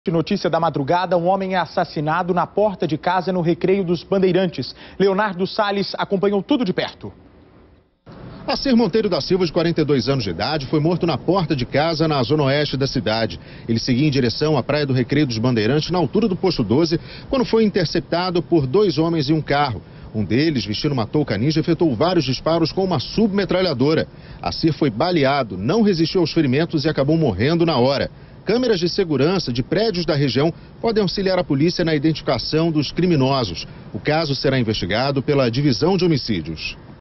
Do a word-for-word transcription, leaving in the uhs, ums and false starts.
Notícia da madrugada, um homem é assassinado na porta de casa no Recreio dos Bandeirantes. Leonardo Salles acompanhou tudo de perto. Acir Monteiro da Silva, de quarenta e dois anos de idade, foi morto na porta de casa na zona oeste da cidade. Ele seguia em direção à praia do Recreio dos Bandeirantes, na altura do posto doze, quando foi interceptado por dois homens em um carro. Um deles, vestindo uma touca ninja, efetuou vários disparos com uma submetralhadora. Acir foi baleado, não resistiu aos ferimentos e acabou morrendo na hora. Câmeras de segurança de prédios da região podem auxiliar a polícia na identificação dos criminosos. O caso será investigado pela Divisão de Homicídios.